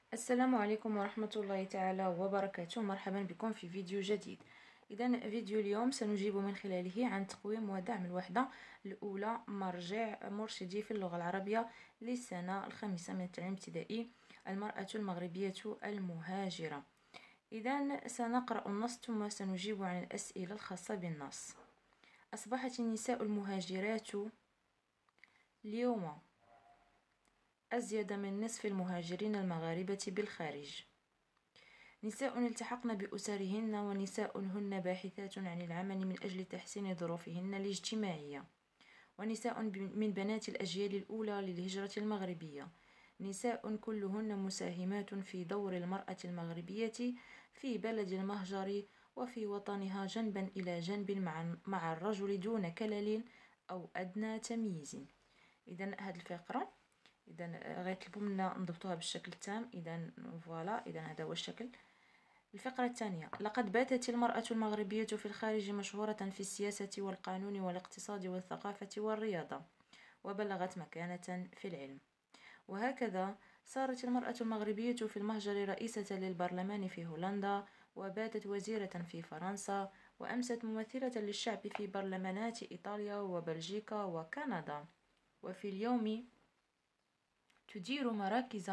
السلام عليكم ورحمة الله تعالى وبركاته. مرحبا بكم في فيديو جديد. إذا فيديو اليوم سنجيب من خلاله عن تقويم ودعم الوحدة الأولى مرجع مرشدي في اللغة العربية للسنة الخامسة من التعليم الابتدائي، المرأة المغربية المهاجرة. إذا سنقرأ النص ثم سنجيب عن الأسئلة الخاصة بالنص. أصبحت النساء المهاجرات اليوم أزيد من نصف المهاجرين المغاربة بالخارج. نساء التحقن بأسرهن، ونساء هن باحثات عن العمل من أجل تحسين ظروفهن الاجتماعية، ونساء من بنات الأجيال الأولى للهجرة المغربية، نساء كلهن مساهمات في دور المرأة المغربية في بلد المهجر وفي وطنها جنبا إلى جنب مع الرجل دون كلل أو أدنى تمييز. إذا هذه الفقرة غيطلبوا منا نضبطوها بالشكل التام. إذا فوالا، إذا هذا هو الشكل. الفقرة الثانية: لقد باتت المرأة المغربية في الخارج مشهورة في السياسة والقانون والاقتصاد والثقافة والرياضة، وبلغت مكانة في العلم. وهكذا صارت المرأة المغربية في المهجر رئيسة للبرلمان في هولندا، وباتت وزيرة في فرنسا، وأمست ممثلة للشعب في برلمانات إيطاليا وبلجيكا وكندا. وفي اليوم تدير مراكز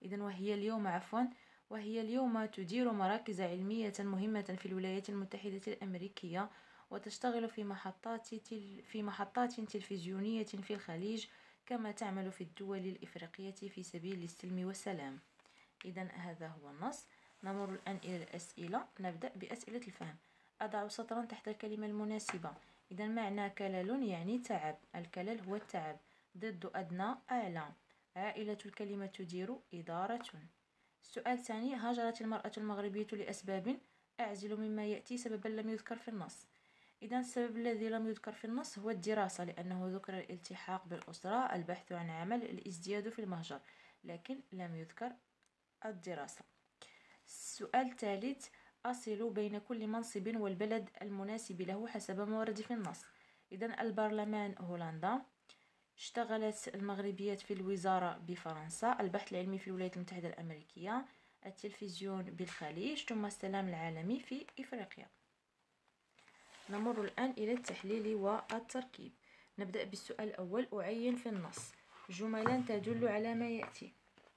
وهي اليوم تدير مراكز علمية مهمة في الولايات المتحدة الأمريكية، وتشتغل في محطات تلفزيونية في الخليج، كما تعمل في الدول الإفريقية في سبيل السلم والسلام. إذا هذا هو النص. نمر الآن إلى الأسئلة. نبدأ بأسئلة الفهم. أضع سطرا تحت الكلمة المناسبة. إذا معنى كلل يعني تعب، الكلل هو التعب. ضد أدنى أعلى. عائلة الكلمة تدير إدارة. السؤال الثاني: هاجرت المرأة المغربية لأسباب، أعزل مما يأتي سببا لم يذكر في النص. إذا السبب الذي لم يذكر في النص هو الدراسة، لأنه ذكر الالتحاق بالأسرة، البحث عن عمل، الازدياد في المهجر، لكن لم يذكر الدراسة. السؤال الثالث: أصل بين كل منصب والبلد المناسب له حسب ما ورد في النص. إذا البرلمان هولندا، اشتغلت المغربيات في الوزارة بفرنسا، البحث العلمي في الولايات المتحدة الأمريكية، التلفزيون بالخليج، ثم السلام العالمي في إفريقيا. نمر الآن إلى التحليل والتركيب. نبدأ بالسؤال الأول: أعين في النص جملا تدل على ما يأتي.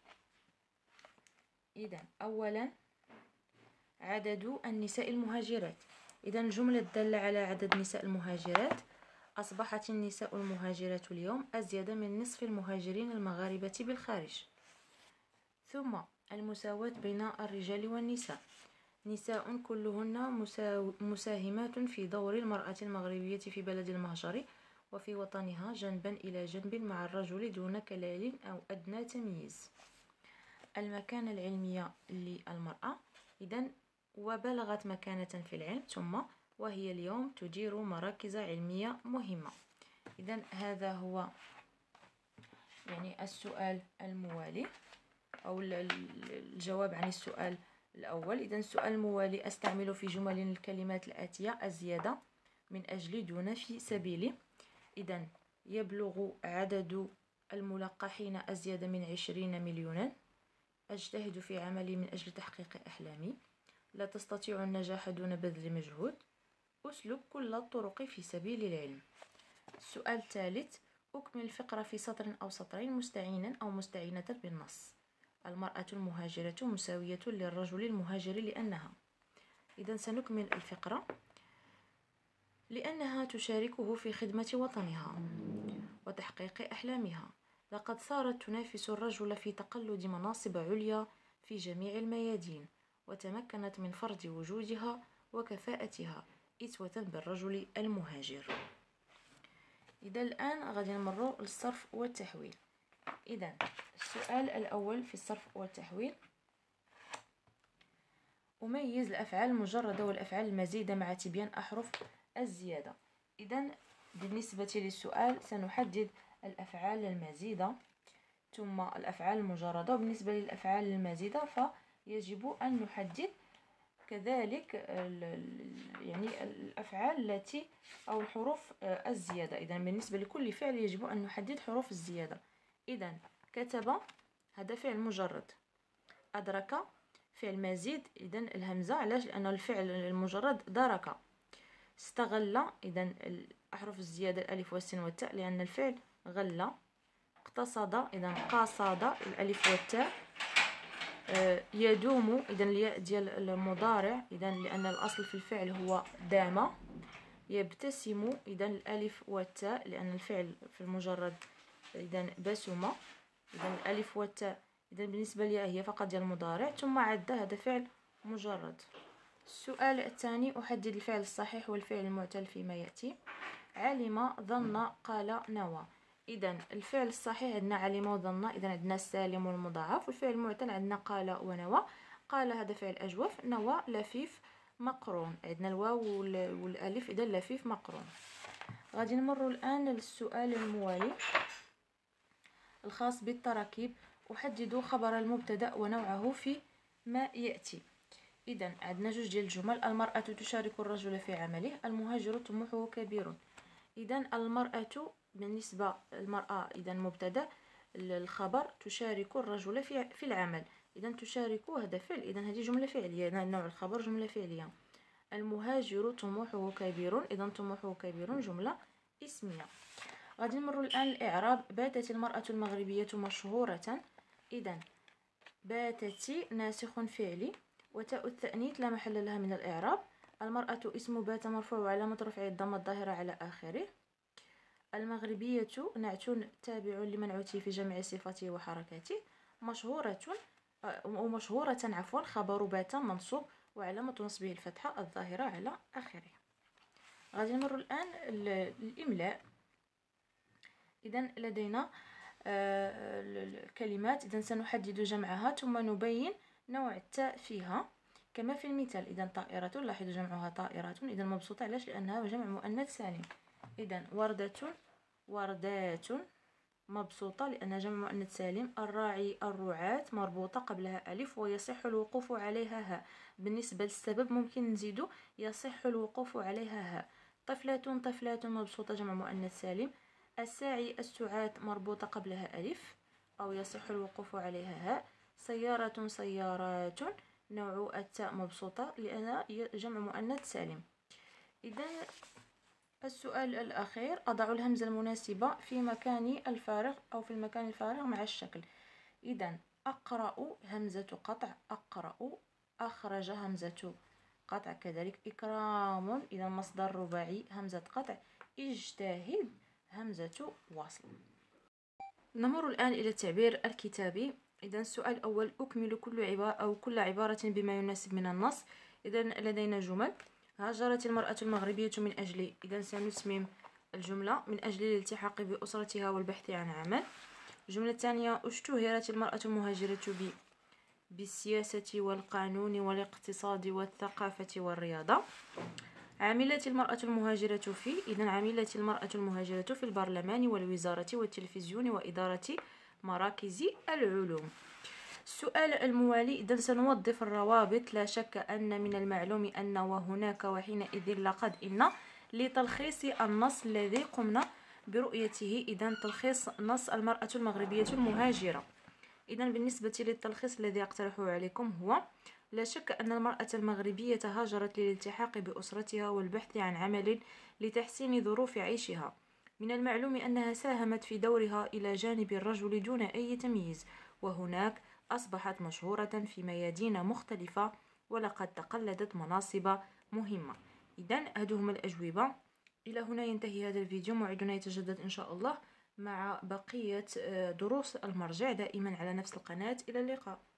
إذا أولا عدد النساء المهاجرات. إذا الجملة الدالة على عدد النساء المهاجرات: أصبحت النساء المهاجرات اليوم أزيد من نصف المهاجرين المغاربة بالخارج. ثم المساواة بين الرجال والنساء: نساء كلهن مساهمات في دور المرأة المغربية في بلد المهجر وفي وطنها جنبا إلى جنب مع الرجل دون كلال أو أدنى تمييز. المكانة العلمية للمرأة: إذا وبلغت مكانة في العلم، ثم وهي اليوم تدير مراكز علمية مهمة. إذا هذا هو السؤال الموالي أو الجواب عن السؤال الأول. إذا السؤال الموالي: أستعمل في جمل الكلمات الآتية أزيد، من أجل، دون، في سبيل. إذا يبلغ عدد الملقحين أزيد من 20 مليونا. أجتهد في عملي من أجل تحقيق أحلامي. لا تستطيع النجاح دون بذل مجهود. أسلك كل الطرق في سبيل العلم. السؤال الثالث: أكمل الفقرة في سطر أو سطرين مستعينا أو مستعينة بالنص. المرأة المهاجرة مساوية للرجل المهاجر لأنها. إذا سنكمل الفقرة: لأنها تشاركه في خدمة وطنها وتحقيق أحلامها. لقد صارت تنافس الرجل في تقلد مناصب عليا في جميع الميادين، وتمكنت من فرض وجودها وكفاءتها إسوة بالرجل المهاجر. إذا الآن غادي نمروا للصرف والتحويل. إذا السؤال الأول في الصرف والتحويل: أميز الأفعال المجردة والأفعال المزيدة مع تبيان أحرف الزيادة. إذا بالنسبة للسؤال سنحدد الأفعال المزيدة ثم الأفعال المجردة. وبالنسبة للأفعال المزيدة فيجب أن نحدد كذلك الأفعال التي أو الحروف الزيادة. إذا بالنسبة لكل فعل يجب أن نحدد حروف الزيادة. إذا كتب، هذا فعل مجرد. أدرك فعل مزيد، إذا الهمزة علاش؟ لأن الفعل المجرد درك. استغل، إذا الأحرف الزيادة الألف والسين والتاء لأن الفعل غل. اقتصد، إذا قاصد الألف والتاء. يدوم، إذا الياء ديال المضارع، إذا لأن الأصل في الفعل هو دام. يبتسم، إذا الألف والتاء لأن الفعل في المجرد إذا بسم، إذا الألف والتاء إذا بالنسبة لي هي فقط ديال المضارع، ثم عد هذا فعل مجرد. السؤال الثاني: أحدد الفعل الصحيح والفعل المعتل فيما يأتي. علم، ظن، قال، نوى. إذا الفعل الصحيح عندنا علم وظن، إذا عندنا السالم والمضاعف، والفعل المعتل عندنا قال ونوى. قال هذا فعل أجوف، نوى لفيف مقرون، عندنا الواو والألف، إذا لفيف مقرون. غادي نمر الآن للسؤال الموالي الخاص بالتراكيب. أحدد خبر المبتدأ ونوعه في ما يأتي. إذا عندنا جوج ديال الجمل: المرأة تشارك الرجل في عمله، المهاجر طموحه كبير. إذا المرأة بالنسبة للمرأة إذا مبتدأ، الخبر تشارك الرجل في العمل، إذا تشارك هذا فعل، إذا هذه جملة فعلية، نوع الخبر جملة فعلية. المهاجر طموحه كبير، إذا طموحه كبير جملة اسمية. غادي نمر الآن الإعراب. باتت المرأة المغربية مشهورة، إذا باتت ناسخ فعلي، وتاء التأنيث لا محل لها من الإعراب. المرأة اسم بات مرفوع وعلامة رفعه الضمة الظاهرة على آخره. المغربية نعت تابع لمنعوته في جمع صفاته وحركاته. مشهورة ومشهورة عفوا خبر بات منصوب وعلامة نصبه الفتحة الظاهرة على آخره. غادي نمر الآن الإملاء. إذا لدينا الكلمات، إذا سنحدد جمعها ثم نبين نوع التاء فيها كما في المثال. إذا طائرة، لاحظوا جمعها طائرة، إذا مبسوطة، علاش؟ لأنها جمع مؤنث سالم. إذا وردة، وردات مبسوطة لأنها جمع مؤنث سالم. الراعي، الرعاة مربوطة قبلها ألف ويصح الوقوف عليها هاء. بالنسبة للسبب ممكن نزيدو يصح الوقوف عليها هاء. طفلة، طفلات مبسوطة جمع مؤنث سالم. الساعي، السعاة مربوطة قبلها ألف أو يصح الوقوف عليها هاء. سيارة، سيارات نوع التاء مبسوطة لأنها جمع مؤنث سالم. إذا السؤال الأخير: أضع الهمزة المناسبة في مكان الفارغ أو في المكان الفارغ مع الشكل. إذا أقرأ همزة قطع، أقرأ. أخرج همزة قطع كذلك. إكرام، إذا مصدر رباعي همزة قطع. اجتهد همزة وصل. نمر الآن إلى التعبير الكتابي. إذا السؤال الأول: أكمل كل عبارة بما يناسب من النص. إذا لدينا جمل: هاجرت المرأة المغربية من أجل، إذا سنتمم الجملة: من أجل الالتحاق بأسرتها والبحث عن عمل. الجملة الثانية: اشتهرت المرأة المهاجرة بالسياسة والقانون والاقتصاد والثقافة والرياضة. عملت المرأة المهاجرة في، إذا عملت المرأة المهاجرة في البرلمان والوزارة والتلفزيون وإدارة مراكز العلوم. السؤال الموالي: إذا سنوظف الروابط. لا شك أن من المعلوم أن وهناك وحينئذ لقد إن لتلخيص النص الذي قمنا برؤيته. إذا تلخيص نص المرأة المغربية المهاجرة. إذا بالنسبة للتلخيص الذي أقترحه عليكم هو: لا شك أن المرأة المغربية هاجرت للالتحاق بأسرتها والبحث عن عمل لتحسين ظروف عيشها. من المعلوم أنها ساهمت في دورها إلى جانب الرجل دون أي تمييز، وهناك أصبحت مشهورة في ميادين مختلفة ولقد تقلدت مناصب مهمة. إذن هذه هما الأجوبة. إلى هنا ينتهي هذا الفيديو، موعدنا يتجدد إن شاء الله مع بقية دروس المرجع دائما على نفس القناة. إلى اللقاء.